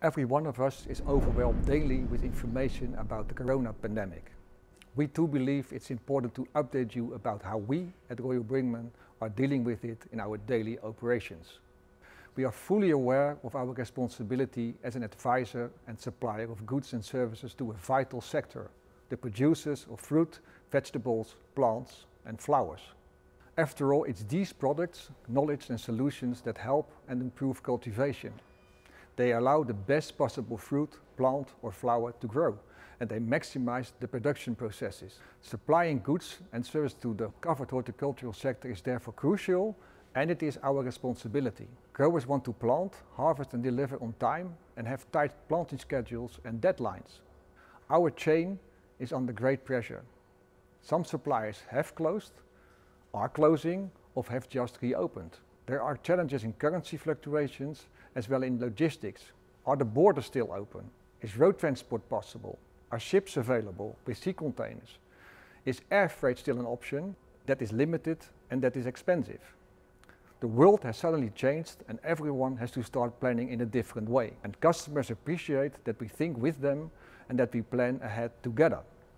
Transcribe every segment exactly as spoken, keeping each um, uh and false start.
Every one of us is overwhelmed daily with information about the corona pandemic. We too believe it's important to update you about how we at Royal Brinkmann are dealing with it in our daily operations. We are fully aware of our responsibility as an advisor and supplier of goods and services to a vital sector, the producers of fruit, vegetables, plants and flowers. After all, it's these products, knowledge and solutions that help and improve cultivation. They allow the best possible fruit, plant or flower to grow, and they maximize the production processes. Supplying goods and services to the covered horticultural sector is therefore crucial, and it is our responsibility. Growers want to plant, harvest and deliver on time and have tight planting schedules and deadlines. Our chain is under great pressure. Some suppliers have closed, are closing or have just reopened. There are challenges in currency fluctuations as well in logistics. Are the borders still open? Is road transport possible? Are ships available with sea containers? Is air freight still an option? That is limited and that is expensive. The world has suddenly changed and everyone has to start planning in a different way. And customers appreciate that we think with them and that we plan ahead together.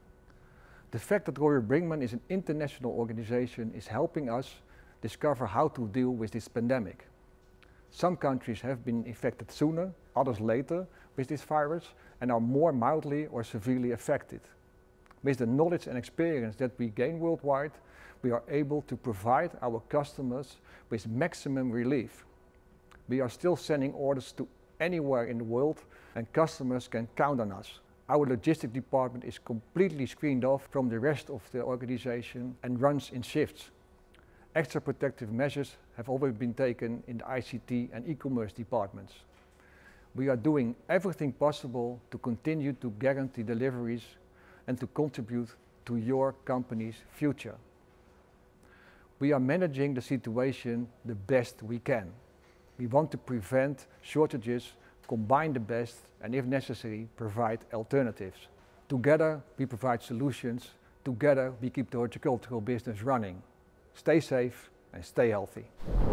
The fact that Royal Brinkmann is an international organization is helping us discover how to deal with this pandemic. Some countries have been infected sooner, others later with this virus and are more mildly or severely affected. With the knowledge and experience that we gain worldwide, we are able to provide our customers with maximum relief. We are still sending orders to anywhere in the world and customers can count on us. Our logistics department is completely screened off from the rest of the organization and runs in shifts. Extra protective measures have already been taken in the I C T and e-commerce departments. We are doing everything possible to continue to guarantee deliveries and to contribute to your company's future. We are managing the situation the best we can. We want to prevent shortages, combine the best and if necessary provide alternatives. Together we provide solutions, together we keep the horticultural business running. Stay safe and stay healthy.